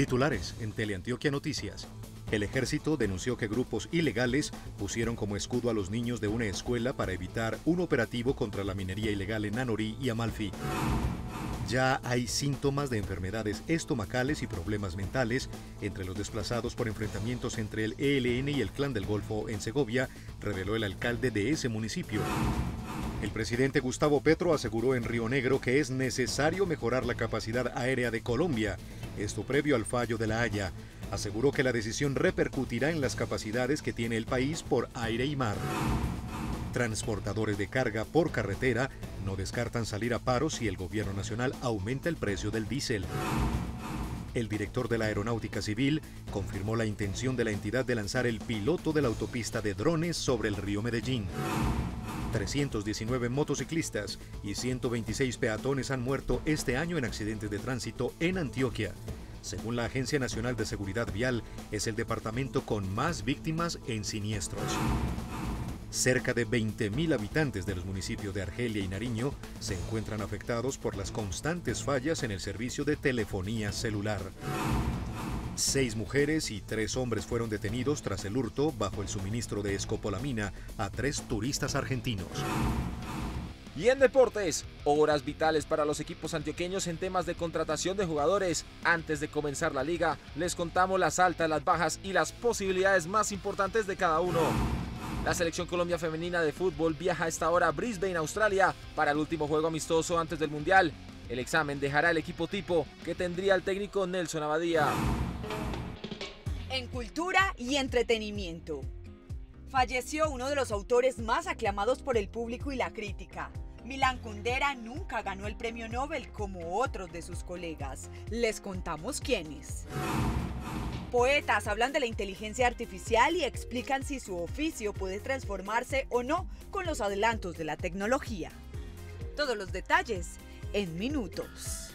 Titulares en Teleantioquia Noticias. El ejército denunció que grupos ilegales pusieron como escudo a los niños de una escuela para evitar un operativo contra la minería ilegal en Anorí y Amalfi. Ya hay síntomas de enfermedades estomacales y problemas mentales entre los desplazados por enfrentamientos entre el ELN y el Clan del Golfo en Segovia, reveló el alcalde de ese municipio. El presidente Gustavo Petro aseguró en Río Negro que es necesario mejorar la capacidad aérea de Colombia, esto previo al fallo de La Haya. Aseguró que la decisión repercutirá en las capacidades que tiene el país por aire y mar. Transportadores de carga por carretera no descartan salir a paro si el gobierno nacional aumenta el precio del diésel. El director de la Aeronáutica Civil confirmó la intención de la entidad de lanzar el piloto de la autopista de drones sobre el río Medellín. 319 motociclistas y 126 peatones han muerto este año en accidentes de tránsito en Antioquia. Según la Agencia Nacional de Seguridad Vial, es el departamento con más víctimas en siniestros. Cerca de 20.000 habitantes de los municipios de Argelia y Nariño se encuentran afectados por las constantes fallas en el servicio de telefonía celular. 6 mujeres y 3 hombres fueron detenidos tras el hurto bajo el suministro de escopolamina a 3 turistas argentinos. Y en deportes, horas vitales para los equipos antioqueños en temas de contratación de jugadores. Antes de comenzar la liga, les contamos las altas, las bajas y las posibilidades más importantes de cada uno. La Selección Colombia Femenina de Fútbol viaja a esta hora a Brisbane, Australia, para el último juego amistoso antes del Mundial. El examen dejará el equipo tipo que tendría el técnico Nelson Abadía. En cultura y entretenimiento. Falleció uno de los autores más aclamados por el público y la crítica. Milan Kundera nunca ganó el premio Nobel como otros de sus colegas. Les contamos quiénes. Poetas hablan de la inteligencia artificial y explican si su oficio puede transformarse o no con los adelantos de la tecnología. Todos los detalles en minutos.